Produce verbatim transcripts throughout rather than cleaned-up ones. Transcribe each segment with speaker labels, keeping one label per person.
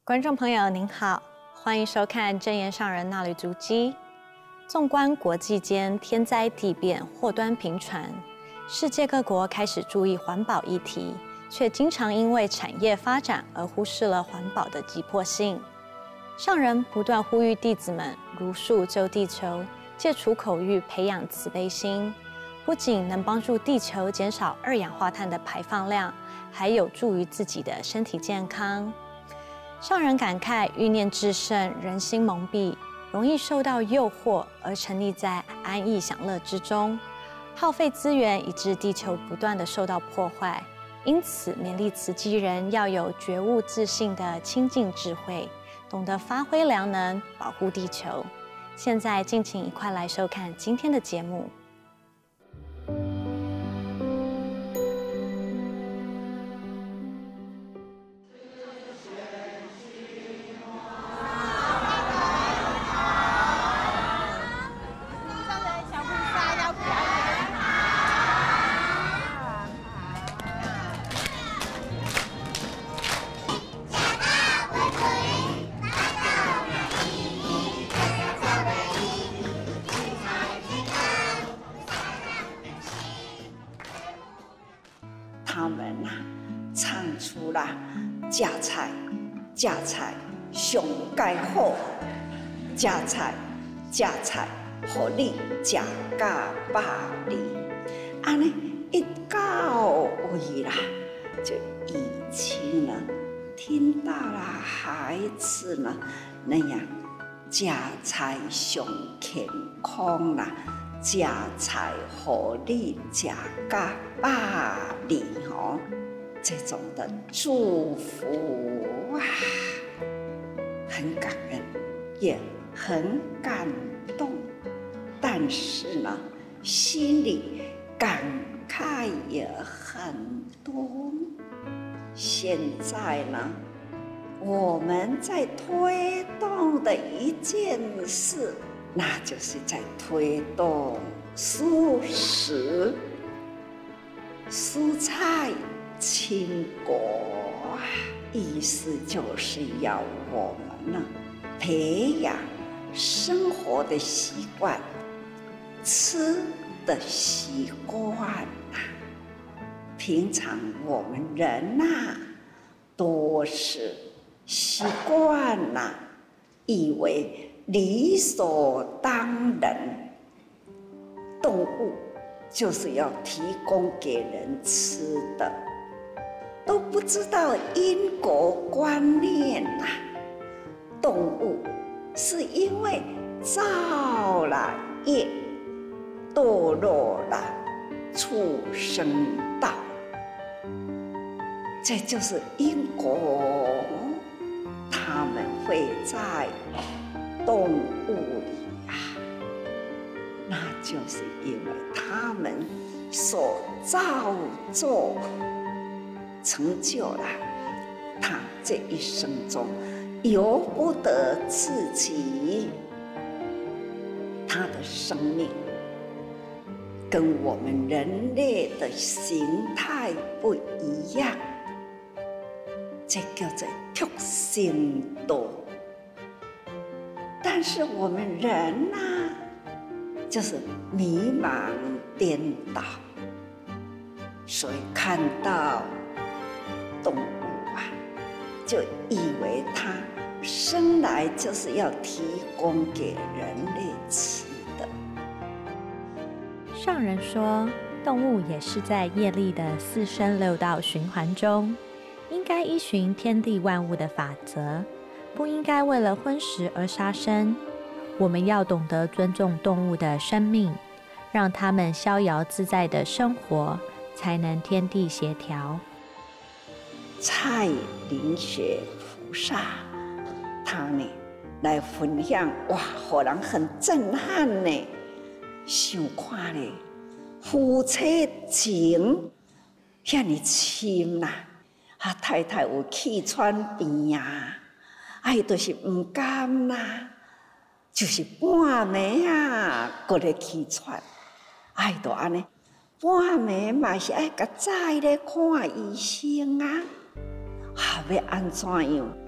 Speaker 1: 观众朋友您好，欢迎收看《正言上人那履足迹》。纵观国际间天灾地变、祸端频传，世界各国开始注意环保议题，却经常因为产业发展而忽视了环保的急迫性。上人不断呼吁弟子们如数救地球，戒除口欲，培养慈悲心，不仅能帮助地球减少二氧化碳的排放量，还有助于自己的身体健康。上人感慨，欲念至盛，人心蒙蔽，容易受到诱惑而沉溺在安逸享乐之中，耗费资源，以致地球不断的受到破坏。因此，勉励慈济人要有觉悟自信的清净智慧，懂得发挥良能，保护地球。现在，敬请一块来收看今天的节目。
Speaker 2: 他们啊，唱出了家财，家财上介好，家财，家财，互你食甲百里。安尼一到位啦，就已经呢，听到了孩子呢那样家财上健康啦。家财互你食甲百里吼，这种的祝福啊，很感人，也很感动。但是呢，心里感慨也很多。现在呢，我们在推动的一件事。那就是在推动素食、蔬菜、青果，意思就是要我们呢培养生活的习惯、吃的习惯啊。平常我们人呐、啊，都是习惯呐、啊，以为理所当然，动物就是要提供给人吃的，都不知道因果观念啊。动物是因为造了业，堕落了畜生道，这就是因果。他们会在动物里啊，那就是因为他们所造作，成就了他这一生中由不得自己。他的生命跟我们人类的形态不一样，这叫做畜生道。但是我们人呐、啊，就是迷茫颠倒，所以看到动物啊，就以为它生来就是要提供给人类吃的。
Speaker 1: 上人说，动物也是在业力的四生六道循环中，应该依循天地万物的法则。不应该为了荤食而杀生，我们要懂得尊重动物的生命，让它们逍遥自在的生活，才能天地协调。
Speaker 2: 蔡林雪菩萨，他呢来分享，哇，让人很震撼呢。想看咧，夫妻情遐尼深啦，啊，太太有气喘病啊。哎，就是唔甘啦，就是半暝啊，过来气喘，哎，就安尼，半暝嘛是爱甲早咧看医生啊，啊，要安怎样？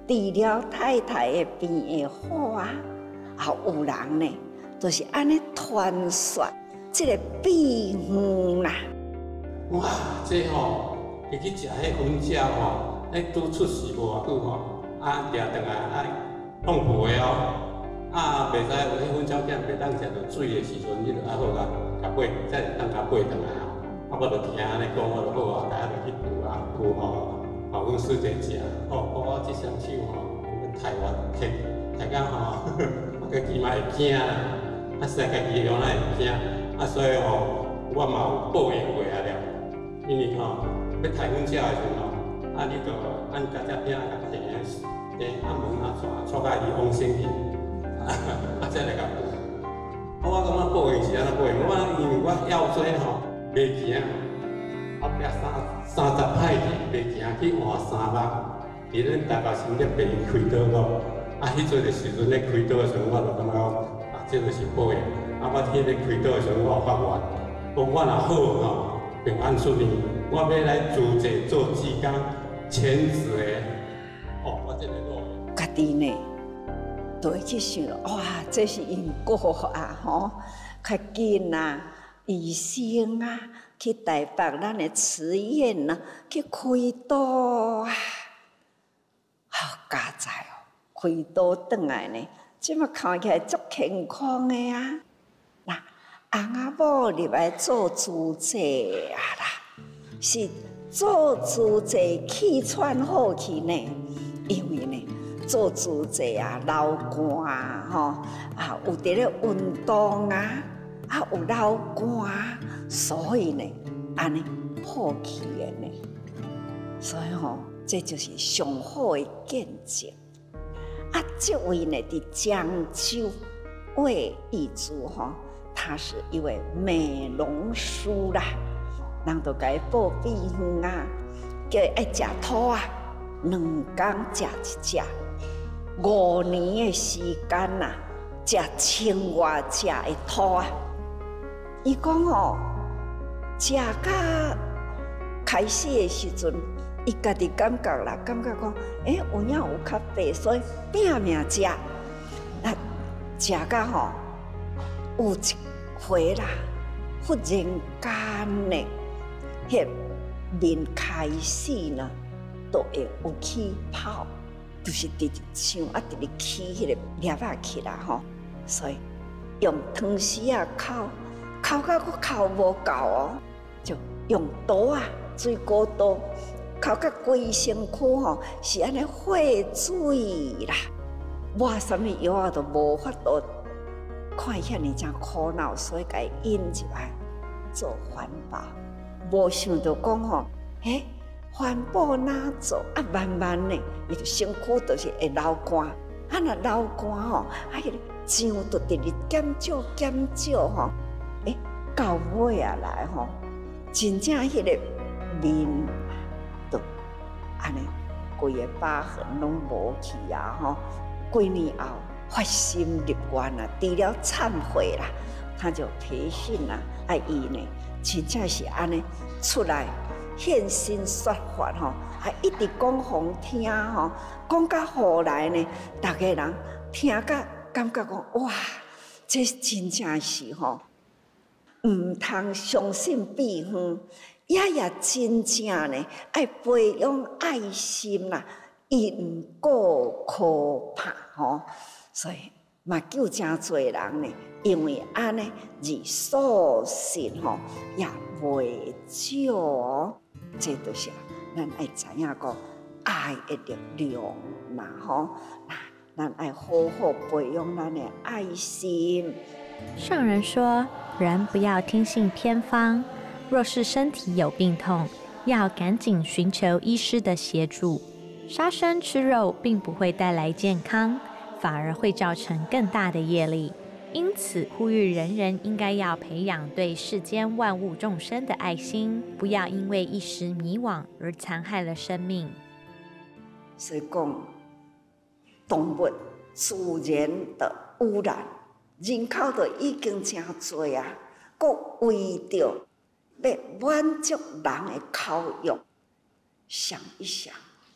Speaker 2: 除了太太的病会好啊，啊有人呢，就是安尼传说这个秘方啦。
Speaker 3: 哇，这吼，伊去食迄粉食吼，迄拄出世无偌久吼，啊，掠转来啊，放屁的哦。 啊，袂使有迄粉鸟仔袂当食到水的时阵，你着爱好甲甲买，才会当甲买转来哦。啊，我着听安尼讲，我着好啊，家己着去煮啊，煮吼，互阮师姐食。哦，我即双手吼，台湾摕摕到吼，我家己嘛会惊啦，啊，实在家己用哪会惊？啊，所以吼，我嘛有报应过啊了。因为吼，要台粉鸟的时阵吼，啊，你着按家只饼甲摕摕暗门啊，带带甲伊往生去。 啊，再来甲补。我感觉报应是安怎报应？我因为我腰椎吼袂行，后壁三三十歹去袂行去换三百，伫咱台北新店病院开刀个，啊，迄阵个时阵咧开刀的时阵，我就感觉讲啊，这就是报应。啊，我天咧开刀的时阵，我有发愿，讲我若好吼，平安顺利，我要来自济做志工全职的。哦，我这个路。
Speaker 2: 家己呢？ 就会去想，哇，这是因果啊，吼，较紧啊，医生啊，去台北咱的慈院啊，去开刀啊，好佳哉哦，开刀转来呢，即马看起来足健康的啊，嗱，翁仔某入来做主治啊啦，是做主治气喘好去呢，因为呢。 做主治啊，流汗啊，吼啊，有伫咧运动啊，啊有流汗啊，所以呢，安尼好起的呢。所以吼、哦，这就是上好的见证。啊，这位呢，伫漳州魏义珠吼，他是一位美容师啦，人都甲伊报秘方啊，叫伊爱食土啊，两工食一只。 五年的时间呐，食千外只的土啊！伊讲哦，食到开始的时阵，伊家己感觉啦，感觉讲，诶、欸，有影有较白，所以拼命食。啊，食到吼，有一回啦，忽然间呢，迄面开始呢，都会有气泡。 就是直直唱啊，直直起迄个粒仔起来吼，所以用汤匙啊烤，烤到佫烤无够哦，就用刀啊，水果刀，烤到规身躯吼是安尼化水啦，抹什么药啊都无法度，看遐尼真苦恼，所以甲伊引入来做环保，无想到讲吼，诶。 环保哪做啊？慢慢呢，伊就身躯就是会流汗，啊若流汗吼，啊迄个酱就直直减少减少吼，诶，到尾啊来吼，真正迄个面都安尼，规个疤痕拢无去啊吼，几年后发心立愿啊，除了忏悔啦，他就培训啦，啊伊呢，真正是安尼出来。 现身说法吼，还一直讲互听吼，讲到后来呢，大家人听甲感觉讲哇，这真正是吼，唔通相信秘方，也也真正呢爱培养爱心啦，因果可怕吼，所以嘛救真多人呢，因为安尼而所信吼也袂少哦。 这就是咱爱知影讲爱的力量嘛吼，咱爱好好培养咱的爱心。
Speaker 1: 上人说，人不要听信偏方，若是身体有病痛，要赶紧寻求医师的协助。杀生吃肉并不会带来健康，反而会造成更大的业力。因此，呼吁人人应该要培养对世间万物众生的爱心，不要因为一时迷惘而残害了生命。
Speaker 2: 所以讲，动物自然的污染，人口都已经真多啊，佮为着要满足人的口欲，想一想，要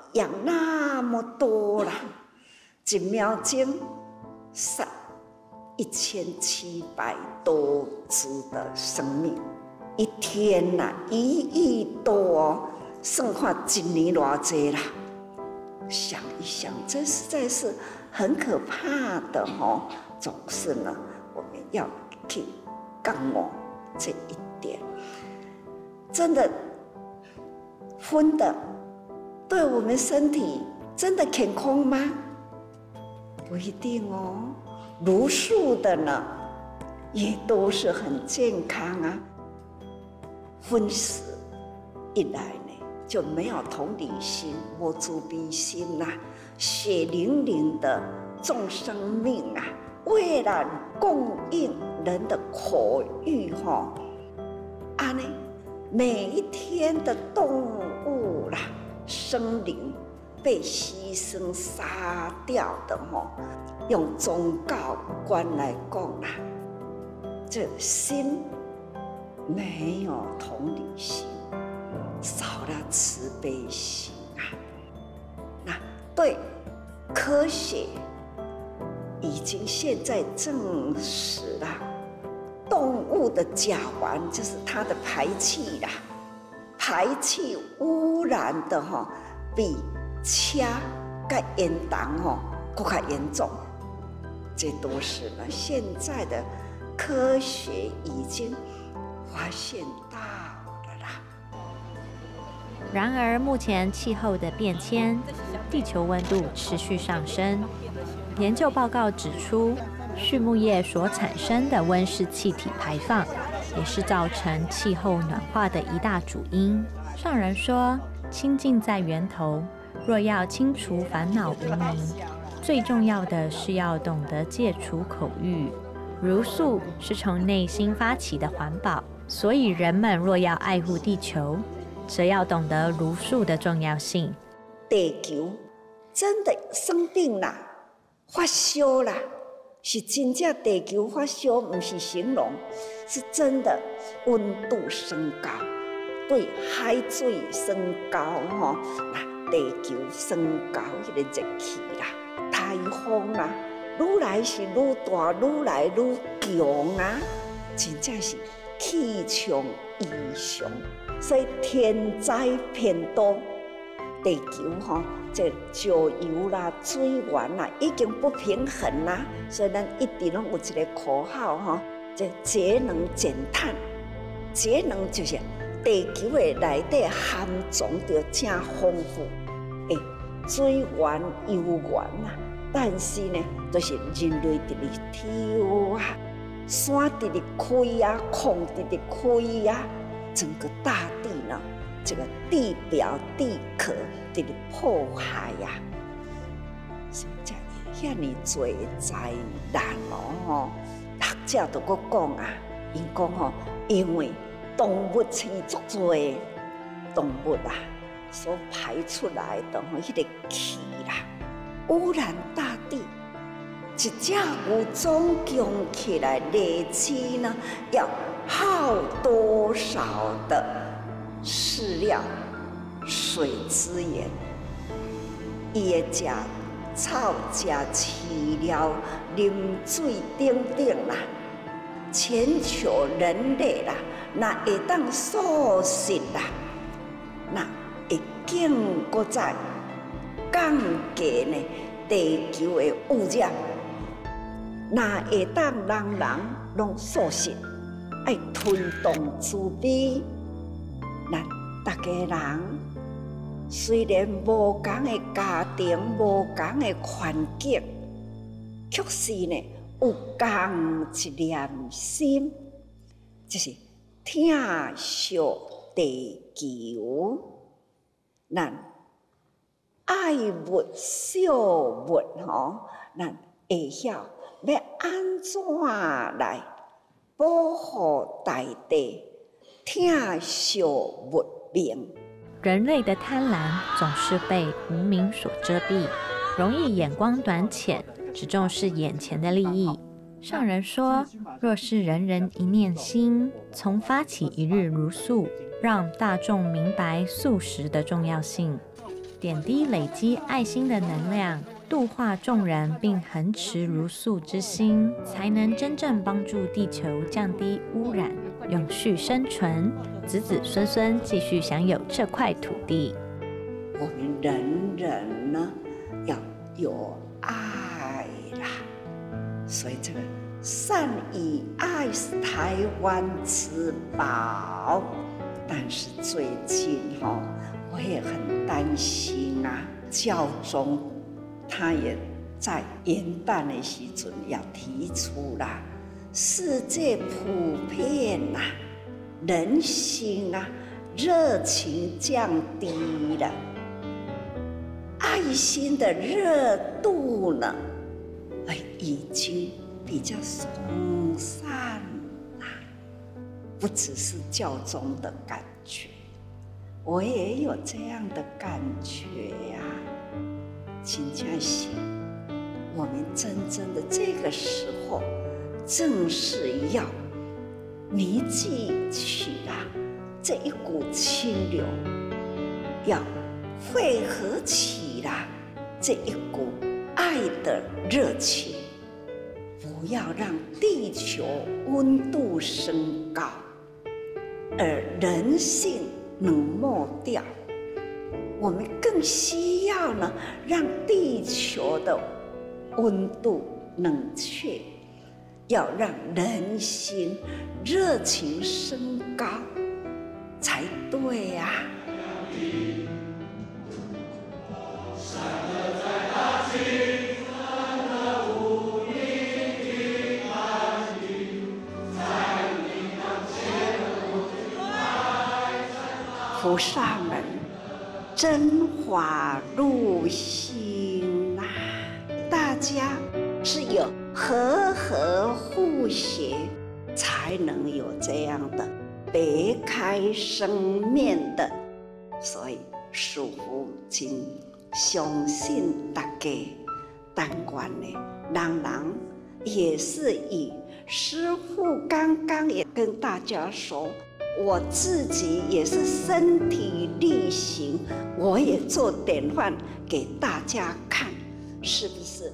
Speaker 2: 养那么多啦，一秒钟杀一千七百多只的生命，一天呐、啊、一亿多哦，算看一年偌济啦。想一想，这实在是很可怕的哦。总是呢，我们要去降我这一点，真的荤的。对我们身体真的健康吗？不一定哦。茹素的呢，也都是很健康啊。荤食一来呢，就没有同理心、无慈悲心啦、啊，血淋淋的众生命啊，为了供应人的口欲哈，啊呢，每一天的动物啦。生灵被牺牲杀掉的吼，用宗教观来讲啦，这心没有同理心，少了慈悲心啊。那对科学已经现在证实了，动物的甲烷就是它的排气啦。排气污染的哈，比车跟烟弹哈更加严重。这都是呢，现在的科学已经发现到了啦。
Speaker 1: 然而，目前气候的变迁，地球温度持续上升。研究报告指出，畜牧业所产生的温室气体排放，也是造成气候暖化的一大主因。上人说，清净在源头，若要清除烦恼无明，最重要的是要懂得戒除口欲。茹素是从内心发起的环保，所以人们若要爱护地球，则要懂得茹素的重要性。
Speaker 2: 地球真的生病啦，发烧啦，是真正地球发烧，不是形容，是真的温度升高，对海水升高吼，那地球升高迄个热气啦，台风啦，愈来是愈大，愈来愈强啊，真正是气象异常，所以天灾偏多。地球吼，这石油啦、水源啦，已经不平衡啦。所以咱一直拢有一个口号吼，这节能减碳。节能就是地球的内底含藏着正丰富的水源、油源啦。但是呢，就是人类伫咧挑啊，山伫咧开啊，空伫咧开啊，整个大地呢。这个地表地壳的破坏呀、啊，所以遐尼多灾难哦！学者都搁讲啊，因讲吼，因为动物生足多动物啊，所排出来的吼，迄个气啦，污染大地。一只牛总共起来累积呢，要耗多少的？饲料、水资源，伊会食草、食饲料、啉水等等啦。全球人类啦，那会当素食啦，那会更搁再降低呢地球的污染。那会当人人拢素食，爱推动慈悲。咱大家人虽然无同的家庭、无同的环境，却是呢有同一念心，就是疼惜地球。咱爱物惜物吼，咱会晓要安怎来保护大地？疼惜物命，
Speaker 1: 人类的贪婪总是被无明所遮蔽，容易眼光短浅，只重视眼前的利益。上人说，若是人人一念心，从发起一日茹素，让大众明白素食的重要性。 点滴累积爱心的能量，度化众人，并恒持如素之心，才能真正帮助地球降低污染，永续生存，子子孙孙继续享有这块土地。
Speaker 2: 我们人人呢要有爱啦，所以这个善与爱是台湾之宝。但是最近哈、哦，我也很担心啊，教宗他也在元旦的时阵要提出啦，世界普遍啊，人心啊，热情降低了，爱心的热度呢，哎，已经比较松散了，不只是教宗的感觉，我也有这样的感觉呀、啊。真正是，我们真正的这个时候，正是要凝聚起啊这一股清流，要汇合起啦这一股爱的热情，不要让地球温度升高，而人性冷漠掉。我们更需要呢，让地球的温度冷却，要让人心热情升高才对呀、啊。菩萨们，真法入心呐、啊！大家是有和和互协，才能有这样的别开生面的。所以师父真相信大家，但愿呢，人人也是以师父刚刚也跟大家说。我自己也是身体力行，我也做典范给大家看，是不是？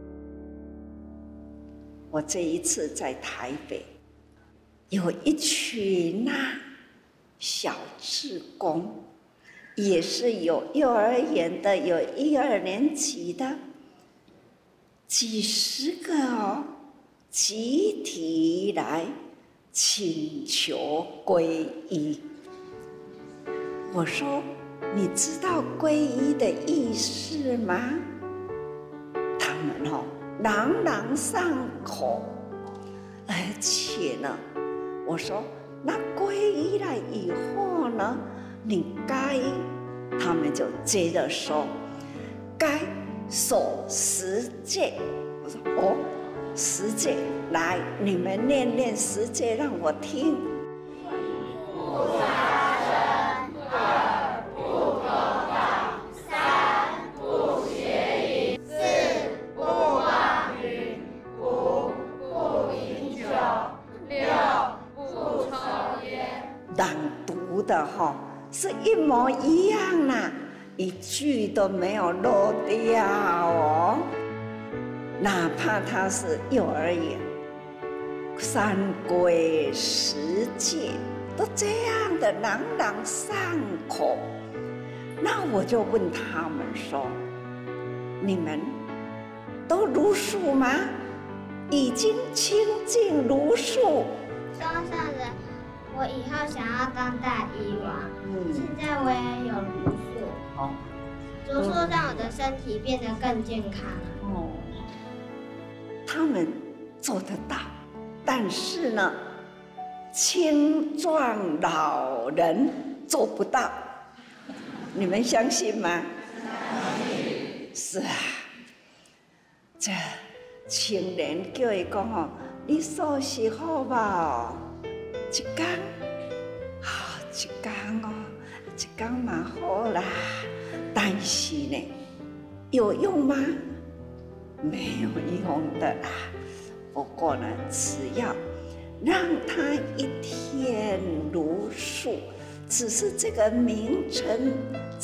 Speaker 2: 我这一次在台北，有一群呐、啊、小志工，也是有幼儿园的，有一二年级的，几十个哦，集体来。请求皈依。我说：“你知道皈依的意思吗？”他们哦，朗朗上口。而且呢，我说：“那皈依了以后呢，你该……”他们就接着说：“该守十戒。”我说：“哦。”十戒，来，你们念念十戒让我听。
Speaker 4: 不杀生，二不偷盗，三不邪淫，四不妄语，五不饮酒，六不抽烟。
Speaker 2: 朗读的哈、哦、是一模一样啦，一句都没有漏掉哦。哪怕他是幼儿园，三规十戒都这样的朗朗上口，那我就问他们说：你们都如数吗？已经清净如数。
Speaker 4: 说上人，我以后想要当大医王，
Speaker 2: 嗯，
Speaker 4: 现在我也有如数，
Speaker 2: 好，
Speaker 4: 如数让我的身体变得更健康。
Speaker 2: 哦。他们做得到，但是呢，青壮老人做不到。你们相信吗？是啊，这青年叫伊讲哦，你素食好吧？一天好，一天哦，一天嘛好啦。但是呢，有用吗？没有用的啦。不过呢，只要让他一天如数，只是这个名称在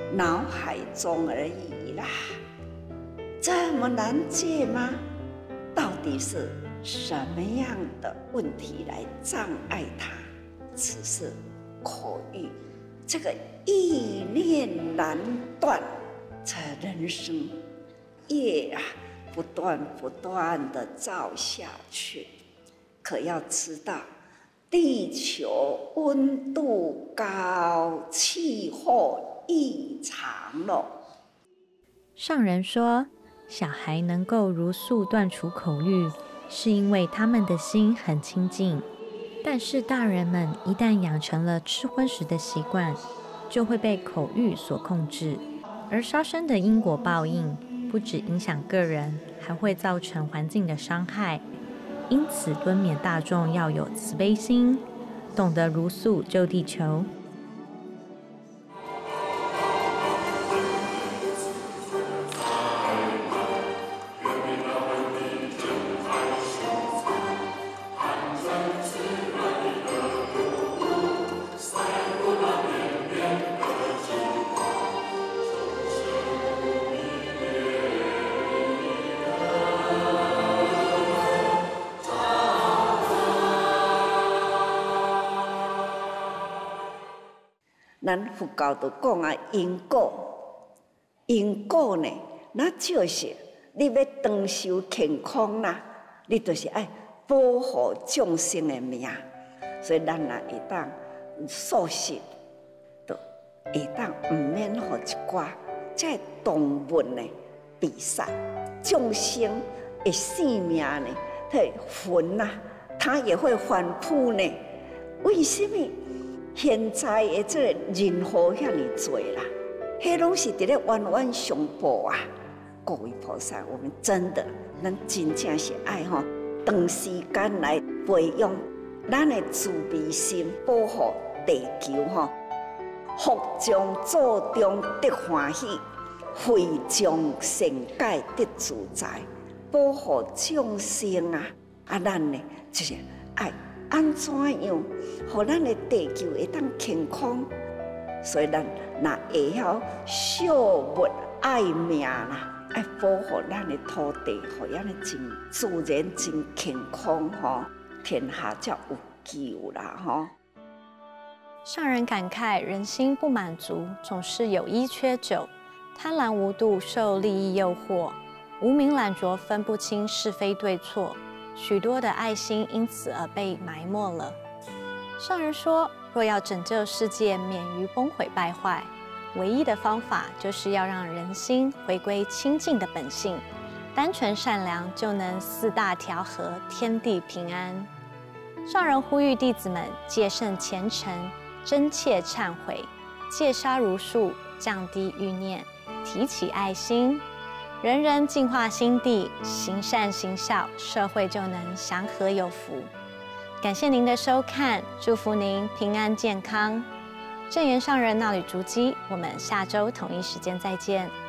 Speaker 2: 脑海中而已啦。这么难戒吗？到底是什么样的问题来障碍他？只是口欲，这个意念难断，这人生业啊，不断不断的造下去。可要知道，地球温度高，气候异常了。
Speaker 1: 上人说，小孩能够如素断除口欲，是因为他们的心很清净。但是大人们一旦养成了吃荤食的习惯，就会被口欲所控制，而烧生的因果报应不只影响个人，还会造成环境的伤害。因此敦勉大众要有慈悲心，懂得如素救地球。
Speaker 2: 咱佛教就讲啊，因果，因果呢，那就是你要长寿健康啦，你就是爱保护众生的命，所以咱若会当素食，就会当唔免互一寡这动物呢比赛，众生的性命呢，它魂呐，它也会反扑呢，为什么？现在的这个人祸遐尼多啦，迄拢是伫咧冤冤相报啊！各位菩萨，我们真的，咱真正是爱吼，长时间来培养咱的慈悲心，保护地球吼。福将做中得欢喜，慧将善解得自在，保护众生啊！啊，咱呢就是爱。安怎样，互咱的地球会当健康？所以咱若会晓惜物爱命啦，爱保护咱的土地，互咱的真自然真健康吼，天下才有救啦吼。
Speaker 1: 上人感慨，人心不满足，总是有一缺九，贪婪无度，受利益诱惑，无名懒浊，分不清是非对错。许多的爱心因此而被埋没了。上人说，若要拯救世界免于崩毁败坏，唯一的方法就是要让人心回归清净的本性，单纯善良就能四大调和，天地平安。上人呼吁弟子们戒慎虔诚，真切忏悔，戒杀如数，降低欲念，提起爱心。人人净化心地，行善行孝，社会就能祥和有福。感谢您的收看，祝福您平安健康。正言上人那履足迹，我们下周同一时间再见。